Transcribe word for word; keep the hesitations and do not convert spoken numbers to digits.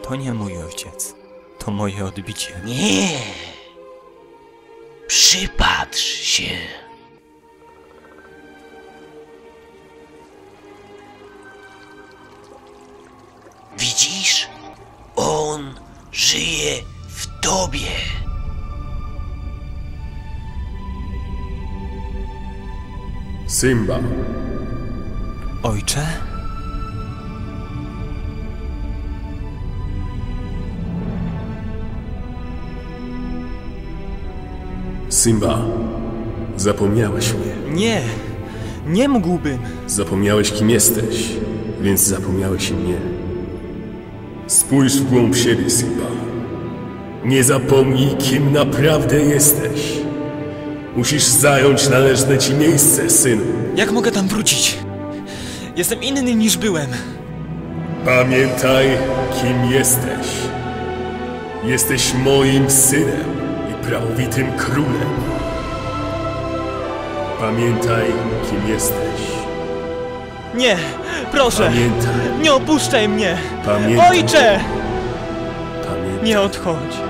To nie mój ojciec. To moje odbicie. Nie. Przypatrz się. Widzisz? On żyje w tobie. Simba. Ojcze? Simba. Zapomniałeś mnie. Nie! Nie mógłbym! Zapomniałeś, kim jesteś, więc zapomniałeś i mnie. Spójrz w głąb siebie, Simba. Nie zapomnij, kim naprawdę jesteś. Musisz zająć należne ci miejsce, synu. Jak mogę tam wrócić? Jestem inny niż byłem. Pamiętaj, kim jesteś. Jesteś moim synem i prawowitym królem. Pamiętaj, kim jesteś. Nie! Proszę! Pamiętaj. Nie opuszczaj mnie! Pamiętaj. Ojcze! Pamiętaj. Nie odchodź!